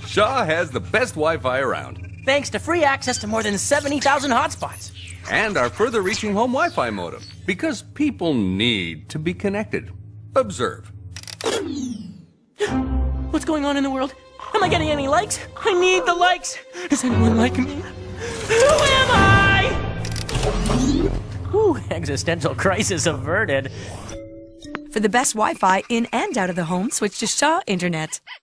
Shaw has the best Wi-Fi around. Thanks to free access to more than 70,000 hotspots. And our further-reaching home Wi-Fi modem. Because people need to be connected. Observe. What's going on in the world? Am I getting any likes? I need the likes. Does anyone like me? Who am I? Whew, existential crisis averted. For the best Wi-Fi in and out of the home, switch to Shaw Internet.